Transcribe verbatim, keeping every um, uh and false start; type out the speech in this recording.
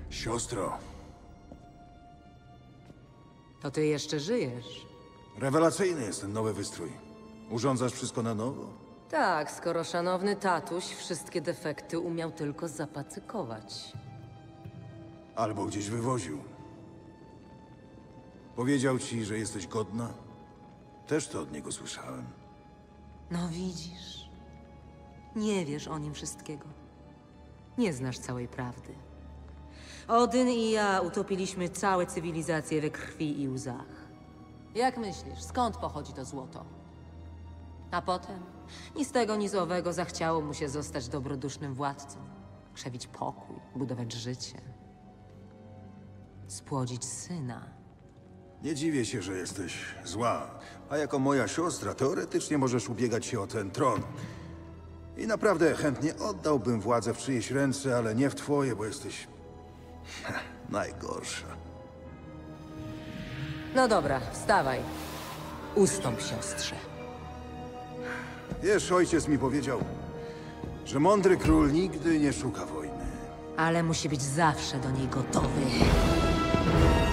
Siostro, To ty jeszcze żyjesz. rewelacyjny jest ten nowy wystrój. Urządzasz wszystko na nowo? Tak, skoro szanowny tatuś wszystkie defekty umiał tylko zapacykować. Albo gdzieś wywoził. Powiedział ci, że jesteś godna? Też to od niego słyszałem. No widzisz. Nie wiesz o nim wszystkiego. Nie znasz całej prawdy. Odyn i ja utopiliśmy całe cywilizacje we krwi i łzach. Jak myślisz, skąd pochodzi to złoto? A potem, ni z tego, ni z owego zachciało mu się zostać dobrodusznym władcą. Krzewić pokój, budować życie. Spłodzić syna. Nie dziwię się, że jesteś zła. A jako moja siostra, teoretycznie możesz ubiegać się o ten tron. I naprawdę chętnie oddałbym władzę w czyjeś ręce, ale nie w twoje, bo jesteś... najgorsza. No dobra, wstawaj. Ustąp, siostrze. Wiesz, ojciec mi powiedział, że mądry król nigdy nie szuka wojny. Ale musi być zawsze do niej gotowy.